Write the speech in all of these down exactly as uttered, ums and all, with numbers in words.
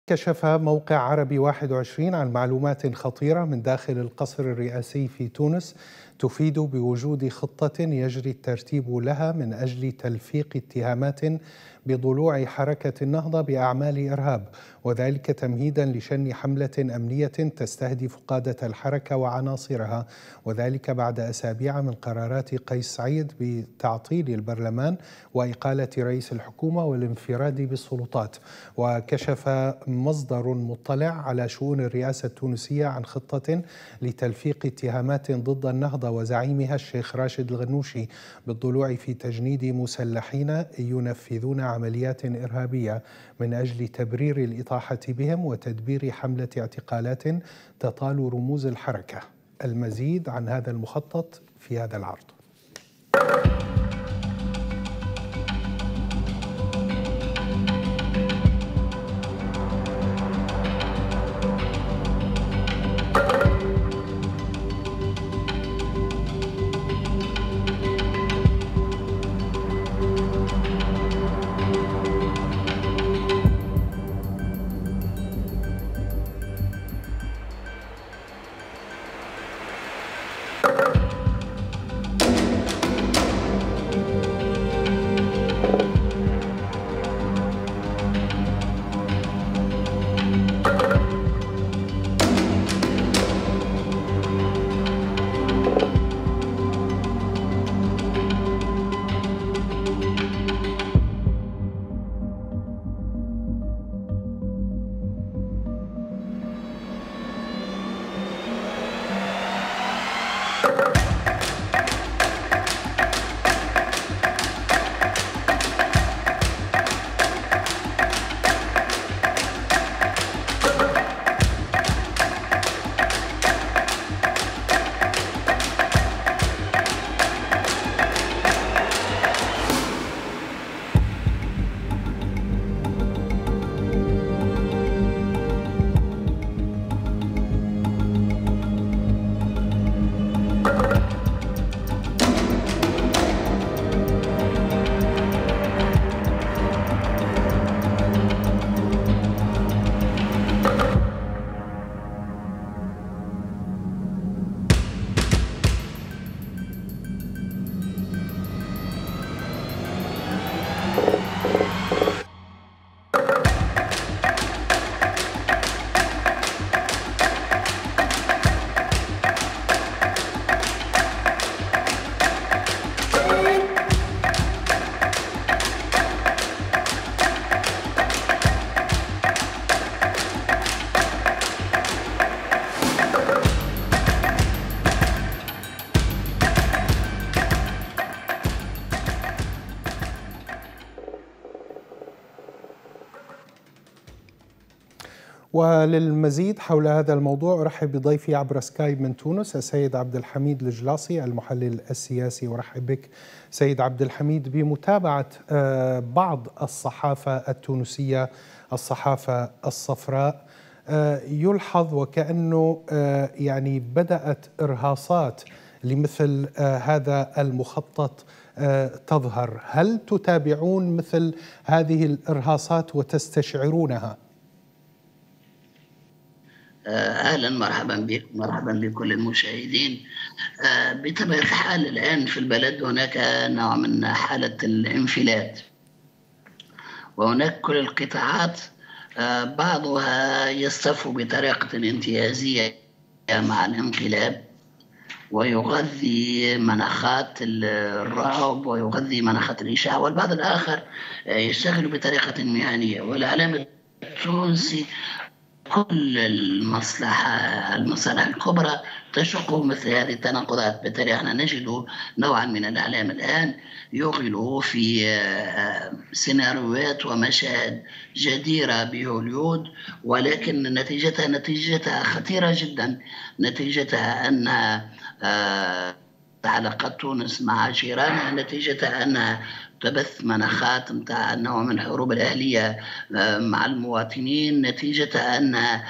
كشف موقع عربي واحد وعشرين عن معلومات خطيرة من داخل القصر الرئاسي في تونس تفيد بوجود خطة يجري الترتيب لها من أجل تلفيق اتهامات بضلوع حركة النهضة بأعمال إرهاب، وذلك تمهيدا لشن حملة أمنية تستهدف قادة الحركة وعناصرها، وذلك بعد أسابيع من قرارات قيس سعيد بتعطيل البرلمان وإقالة رئيس الحكومة والانفراد بالسلطات. وكشف مصدر مطلع على شؤون الرئاسة التونسية عن خطة لتلفيق اتهامات ضد النهضة وزعيمها الشيخ راشد الغنوشي بالضلوع في تجنيد مسلحين ينفذون عمليات إرهابية من أجل تبرير الإطاحة بهم وتدبير حملة اعتقالات تطال رموز الحركة. المزيد عن هذا المخطط في هذا العرض. وللمزيد حول هذا الموضوع أرحب بضيفي عبر سكايب من تونس السيد عبد الحميد الجلاصي المحلل السياسي. ورحب بك سيد عبد الحميد. بمتابعة بعض الصحافة التونسية الصحافة الصفراء يلحظ وكأنه يعني بدأت إرهاصات لمثل هذا المخطط تظهر. هل تتابعون مثل هذه الإرهاصات وتستشعرونها؟ أهلا مرحبا بك مرحبا بكل المشاهدين. بطبيعة الحال الآن في البلد هناك نوع من حالة الانفلات، وهناك كل القطاعات بعضها يصطف بطريقة انتهازية مع الانقلاب ويغذي مناخات الرعب ويغذي مناخات الإشاعة، والبعض الآخر يشتغل بطريقة مهنية. والإعلام التونسي كل المصلحة المصالح الكبرى تشق مثل هذه التناقضات، بالتالي احنا نجد نوعا من الإعلام الآن يغلو في سيناريوهات ومشاهد جديرة بهوليود، ولكن نتيجتها نتيجتها خطيرة جدا. نتيجتها أن علاقات تونس مع جيرانها نتيجتها أنها تبث مناخات متاع نوع من الحروب الأهلية مع المواطنين، نتيجتها أنها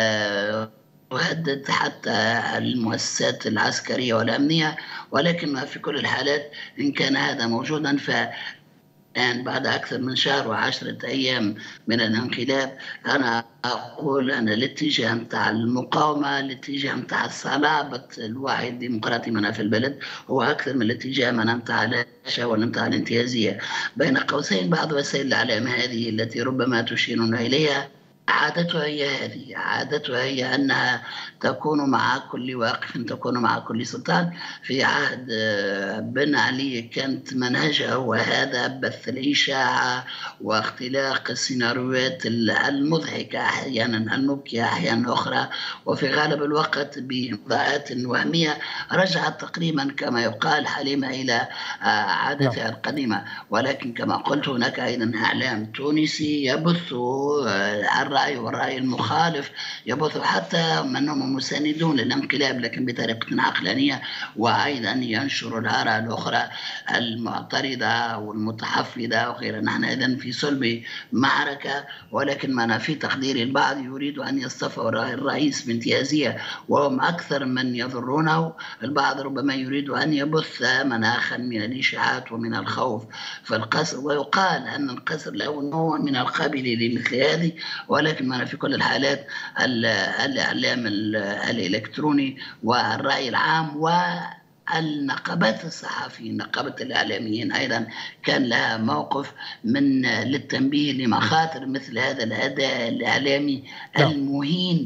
تهدد حتى المؤسسات العسكرية والأمنية. ولكن في كل الحالات إن كان هذا موجودا ف الآن بعد أكثر من شهر وعشرة أيام من الانقلاب، أنا أقول أن الاتجاه متاع المقاومة، الاتجاه متاع صلابة الوعي الديمقراطي منا في البلد، هو أكثر من الاتجاه منا متاع الهشة ولا متاع الانتهازية. بين قوسين بعض وسائل الإعلام هذه التي ربما تشيرون إليها عادتها هي هذه، عادتها هي أنها تكون مع كل واقف، تكون مع كل سلطان. في عهد بن علي كانت منهجها هو هذا، بث الإشاعة واختلاق السيناريوهات المضحكة أحيانا، المبكية أحيانا أخرى، وفي غالب الوقت بإمضاءات وهمية رجعت تقريبا كما يقال حليمة إلى عادتها القديمة. ولكن كما قلت هناك أيضا إعلام تونسي يبث الرأي والرأي المخالف، يبث حتى من هم مساندون للانقلاب لكن بطريقة عقلانية، وأيضا ينشر الآراء الأخرى المعترضة والمتحفظة وغيرها. نحن إذن في صلب معركة، ولكن ما في تقدير البعض يريد أن يصطفى الرئيس بانتهازية وهم أكثر من يضرونه. البعض ربما يريد أن يبث مناخا من الإشاعات ومن الخوف في القصر، ويقال أن القصر له نوع من القابل لمثل هذه. ولكن ما في كل الحالات الإعلام الإلكتروني والرأي العام والنقابات الصحفيين، نقابة الإعلاميين أيضا كان لها موقف من للتنبيه لمخاطر مثل هذا الأداء الإعلامي المهين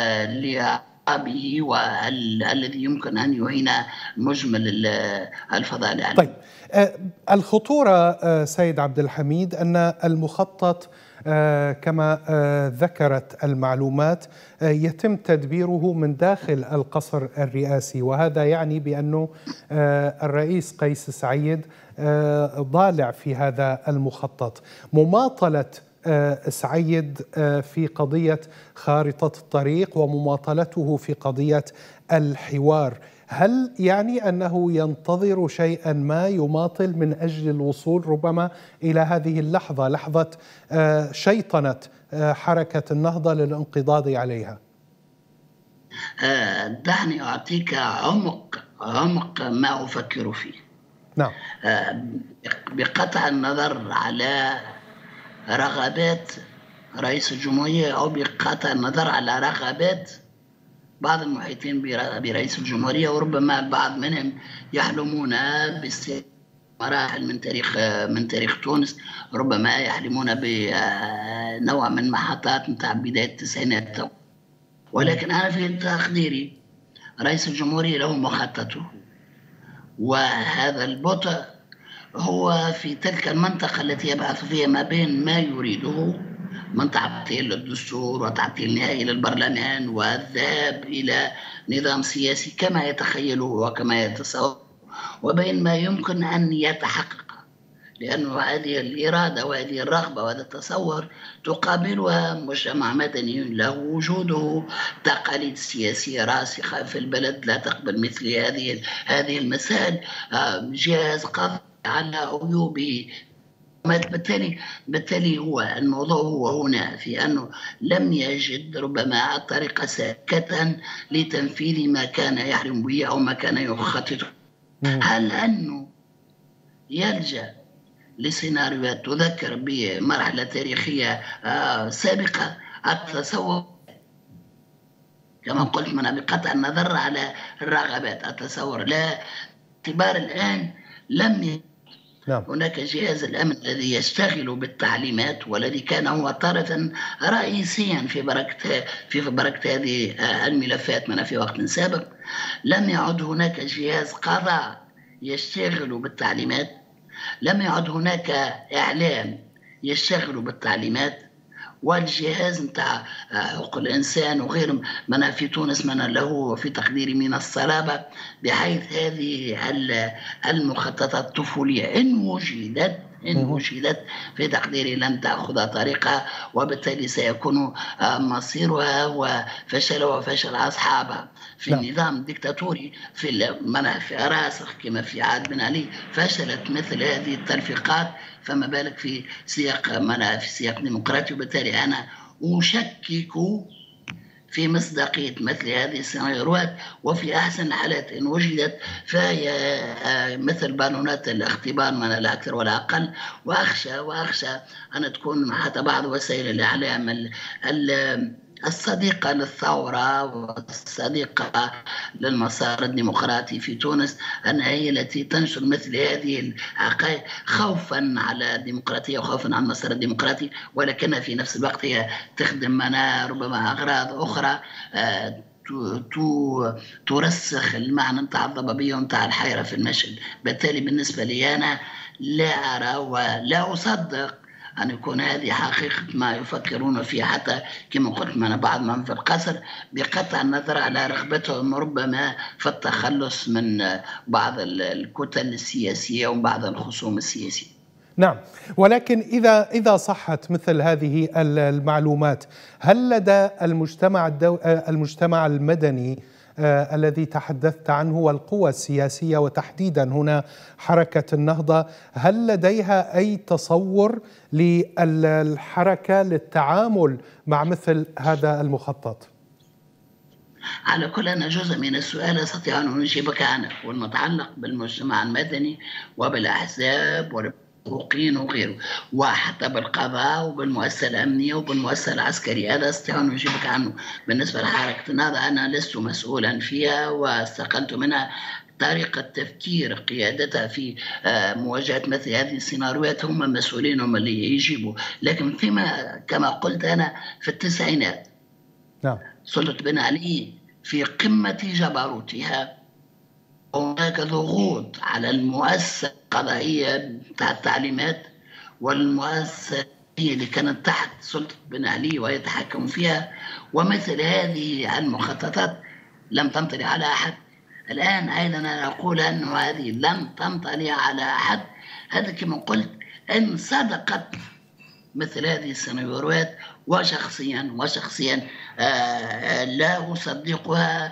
لعابه والذي يمكن أن يهين مجمل الفضاء الإعلامي. طيب، الخطورة سيد عبد الحميد أن المخطط كما ذكرت المعلومات يتم تدبيره من داخل القصر الرئاسي، وهذا يعني بأنه الرئيس قيس سعيد ضالع في هذا المخطط. مماطلة سعيد في قضية خارطة الطريق ومماطلته في قضية الحوار، هل يعني أنه ينتظر شيئا ما يماطل من أجل الوصول ربما إلى هذه اللحظة، لحظة شيطنة حركة النهضة للانقضاض عليها؟ دعني أعطيك عمق عمق ما أفكر فيه. نعم. بقطع النظر على رغبات رئيس الجمهورية أو بقطع النظر على رغبات بعض المحيطين برئيس الجمهورية، وربما البعض منهم يحلمون بمراحل من تاريخ من تاريخ تونس، ربما يحلمون بنوع من محطات متاع بداية التسعينات. ولكن أنا في تقديري رئيس الجمهورية له مخططه، وهذا البطء هو في تلك المنطقة التي يبحث فيها ما بين ما يريده من تعطيل الدستور وتعطيل نهائي للبرلمان والذهاب إلى نظام سياسي كما يتخيله وكما يتصور، وبين ما يمكن أن يتحقق، لأنه هذه الإرادة وهذه الرغبة وهذا التصور تقابلها مجتمع مدني له وجوده تقاليد سياسية راسخة في البلد لا تقبل مثل هذه هذه المسائل، جهاز قضائي على عيوبه. بالتالي بالتالي هو الموضوع هو هنا في أنه لم يجد ربما الطريقة ساكتا لتنفيذ ما كان يحلم به أو ما كان يخطط. هل أنه يلجأ لسيناريوهات تذكر بمرحلة تاريخية سابقة؟ أتصور كما قلت من بقطع النظر على الرغبات، أتصور لا اعتبار الآن لم ي... نعم. هناك جهاز الأمن الذي يشتغل بالتعليمات والذي كان هو طرفا رئيسيا في بركة في بركة هذه الملفات من في وقت سابق. لم يعد هناك جهاز قضاء يشتغل بالتعليمات، لم يعد هناك إعلام يشتغل بالتعليمات، والجهاز نتاع حقوق الإنسان وغير من في تونس من له في تقديري من الصلابة، بحيث هذه المخططات الطفولية إن وجدت إن وجدت في تقديري لن تأخذ طريقها، وبالتالي سيكون مصيرها وفشل وفشل أصحابها في لا. النظام الدكتاتوري في منافع راسخ كما في عهد بن علي فشلت مثل هذه التلفيقات، فما بالك في سياق في سياق ديمقراطي. وبالتالي أنا أشكك في مصداقية مثل هذه السيناريوهات، وفي أحسن الحالات إن وجدت فهي مثل بالونات الاختبار من لا أكثر ولا أقل. وأخشى وأخشى أن تكون حتى بعض وسائل الإعلام الصديقة للثورة والصديقة للمسار الديمقراطي في تونس أنها هي التي تنشر مثل هذه العقائد خوفا على الديمقراطية وخوفا على المسار الديمقراطي، ولكنها في نفس الوقت هي تخدم منا ربما أغراض أخرى ترسخ المعنى نتاع الضبابية ونتاع الحيرة في المشهد. بالتالي بالنسبة لي أنا لا أرى ولا أصدق أن يكون هذه حقيقة ما يفكرون فيه، حتى كما قلت من بعض من في القصر، بقطع النظر على رغبتهم ربما في التخلص من بعض الكتل السياسية وبعض الخصوم السياسية. نعم، ولكن إذا إذا صحت مثل هذه المعلومات، هل لدى المجتمع الدو... المجتمع المدني آه الذي تحدثت عنه والقوى السياسية وتحديدا هنا حركة النهضة، هل لديها أي تصور للحركة للتعامل مع مثل هذا المخطط؟ على كل أن جزء من السؤال أستطيع أن أجيبك عنه، والمتعلق بالمجتمع المدني وبالأحزاب والحقوقيين وغيره، وحتى بالقضاء وبالمؤسسة الأمنية وبالمؤسسة العسكرية، هذا أستطيع أن أجيبك عنه. بالنسبة لحركة النهضة أنا لست مسؤولا فيها واستقلت منها. طريقة تفكير قيادتها في مواجهة مثل هذه السيناريوهات هم المسؤولين، هم اللي يجيبوا. لكن فيما كما قلت أنا في التسعينات نعم سلطة بن علي في قمة جبروتها، هناك ضغوط على المؤسسة القضائية بتاع التعليمات والمؤسسة اللي كانت تحت سلطة بن علي ويتحكم فيها، ومثل هذه المخططات لم تنطلي على أحد. الآن أيضا أنا أقول أن هذه لم تنطلي على أحد. هذا كما قلت إن صدقت مثل هذه السيناريوهات، وشخصيا وشخصيا آه لا أصدقها،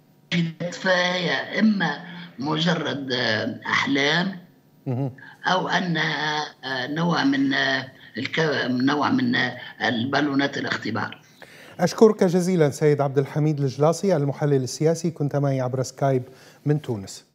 فهي إما مجرد آه أحلام أو أنها آه نوع من آه نوع من آه البالونات الاختبار. أشكرك جزيلا سيد عبد الحميد الجلاصي المحلل السياسي، كنت معي عبر سكايب من تونس.